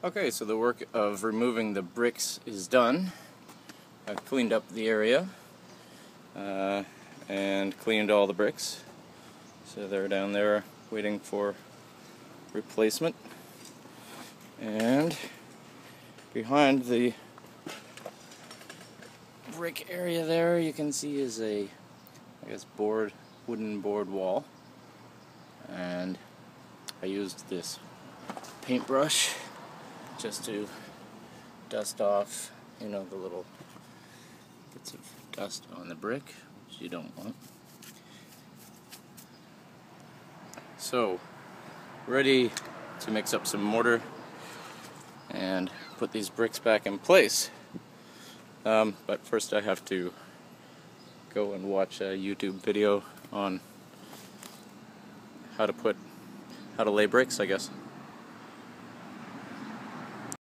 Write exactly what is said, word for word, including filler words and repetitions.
Okay, so the work of removing the bricks is done. I've cleaned up the area uh, and cleaned all the bricks. So they're down there waiting for replacement. And behind the brick area there, you can see is a, I guess, board, wooden board wall. And I used this paintbrush just to dust off, you know, the little bits of dust on the brick, which you don't want. So, ready to mix up some mortar and put these bricks back in place. Um, but first I have to go and watch a YouTube video on how to put, how to lay bricks, I guess.